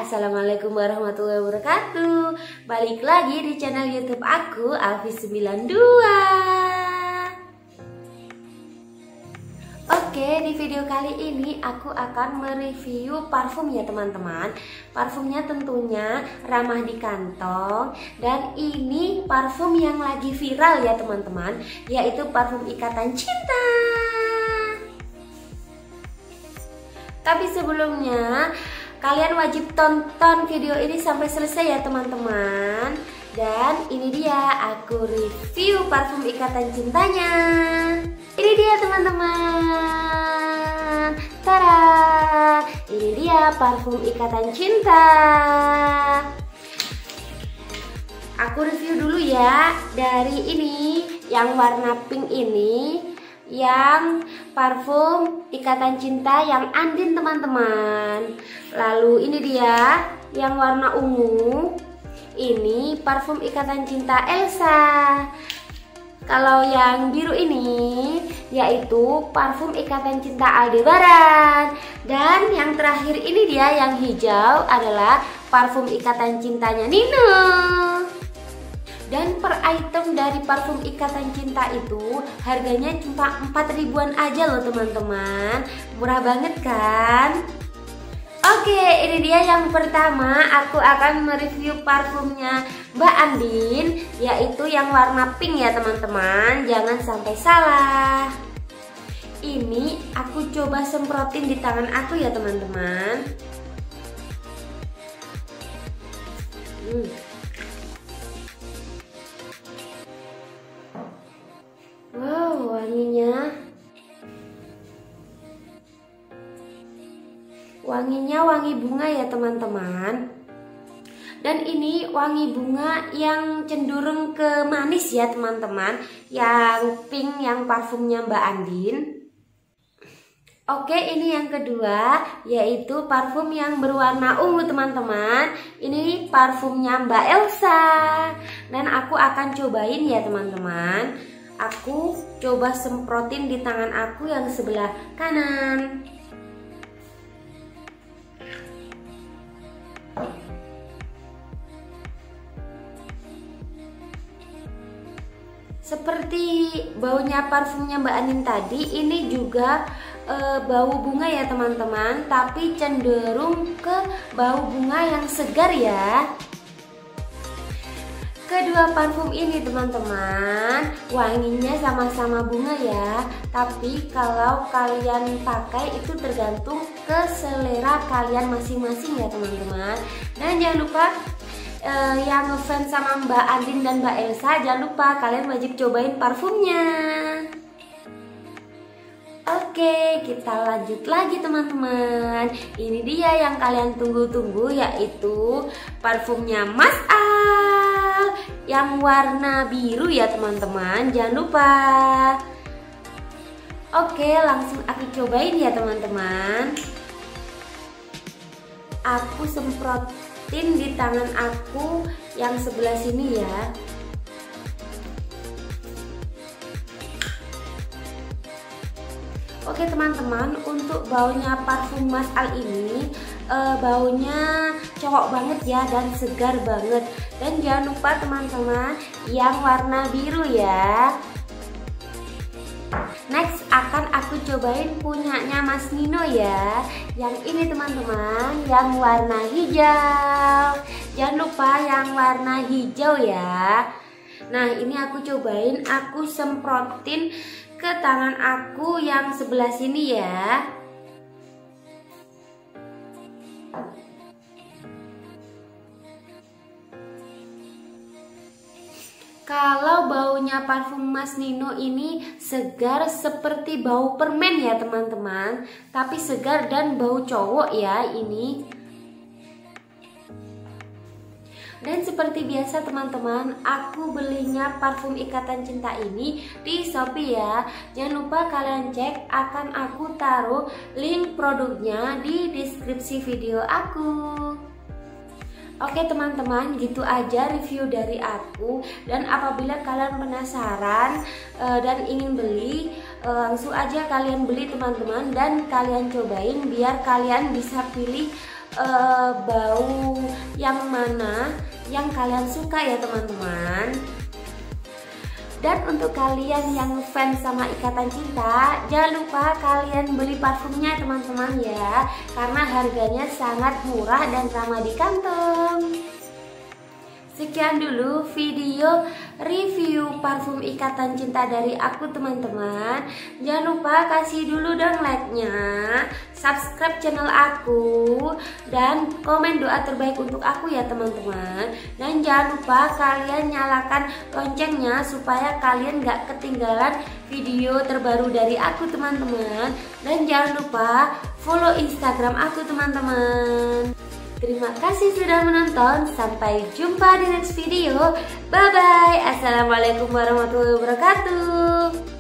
Assalamualaikum warahmatullahi wabarakatuh. Balik lagi di channel YouTube aku, Alfi92. Oke, di video kali ini aku akan mereview parfum ya teman-teman. Parfumnya tentunya ramah di kantong. Dan ini parfum yang lagi viral ya teman-teman, yaitu parfum Ikatan Cinta. Tapi sebelumnya kalian wajib tonton video ini sampai selesai ya teman-teman. Dan ini dia aku review parfum Ikatan Cintanya. Ini dia teman-teman. Tada! Ini dia parfum Ikatan Cinta. Aku review dulu ya dari ini yang warna pink ini, yang parfum Ikatan Cinta yang Andin teman-teman. Lalu ini dia yang warna ungu, ini parfum Ikatan Cinta Elsa. Kalau yang biru ini yaitu parfum Ikatan Cinta Aldebaran. Dan yang terakhir ini dia yang hijau adalah parfum Ikatan Cintanya Nino. Dan per item dari parfum Ikatan Cinta itu harganya cuma 4 ribuan aja loh teman-teman. Murah banget kan? Oke, ini dia yang pertama. Aku akan mereview parfumnya Mbak Andin, yaitu yang warna pink ya teman-teman. Jangan sampai salah. Ini aku coba semprotin di tangan aku ya teman-teman. Wow, wanginya wangi bunga ya teman-teman. Dan ini wangi bunga yang cenderung ke manis ya teman-teman. Yang pink yang parfumnya Mbak Andin. Oke, ini yang kedua yaitu parfum yang berwarna ungu teman-teman. Ini parfumnya Mbak Elsa. Dan aku akan cobain ya teman-teman. Aku coba semprotin di tangan aku yang sebelah kanan. Seperti baunya parfumnya Mbak Andin tadi, ini juga bau bunga ya teman-teman, tapi cenderung ke bau bunga yang segar ya. Kedua parfum ini teman-teman, wanginya sama-sama bunga ya. Tapi kalau kalian pakai itu tergantung ke selera kalian masing-masing ya teman-teman. Dan jangan lupa yang ngefans sama Mbak Andin dan Mbak Elsa, jangan lupa kalian wajib cobain parfumnya. Oke, kita lanjut lagi teman-teman. Ini dia yang kalian tunggu-tunggu, yaitu parfumnya Mas Al yang warna biru ya teman-teman. Jangan lupa. Oke, langsung aku cobain ya teman-teman. Aku semprotin di tangan aku yang sebelah sini ya. Oke teman-teman, untuk baunya parfum Mas Al ini baunya cowok banget ya dan segar banget. Dan jangan lupa teman-teman yang warna biru ya. Next akan aku cobain punyanya Mas Nino ya. Yang ini teman-teman, yang warna hijau. Jangan lupa yang warna hijau ya. Nah ini aku cobain, aku semprotin ke tangan aku yang sebelah sini ya. Kalau baunya parfum Mas Nino ini segar seperti bau permen ya teman-teman. Tapi segar dan bau cowok ya ini. Dan seperti biasa teman-teman, aku belinya parfum Ikatan Cinta ini di Shopee ya. Jangan lupa kalian cek, akan aku taruh link produknya di deskripsi video aku. Oke teman-teman, gitu aja review dari aku. Dan apabila kalian penasaran dan ingin beli, langsung aja kalian beli teman-teman. Dan kalian cobain biar kalian bisa pilih bau yang mana yang kalian suka ya teman-teman. Dan untuk kalian yang fans sama Ikatan Cinta, jangan lupa kalian beli parfumnya teman-teman ya, karena harganya sangat murah dan ramah di kantong. Sekian dulu video review parfum Ikatan Cinta dari aku teman-teman. Jangan lupa kasih dulu dong like-nya, subscribe channel aku, dan komen doa terbaik untuk aku ya teman-teman. Dan jangan lupa kalian nyalakan loncengnya supaya kalian gak ketinggalan video terbaru dari aku teman-teman. Dan jangan lupa follow Instagram aku teman-teman. Terima kasih sudah menonton. Sampai jumpa di next video. Bye bye. Assalamualaikum warahmatullahi wabarakatuh.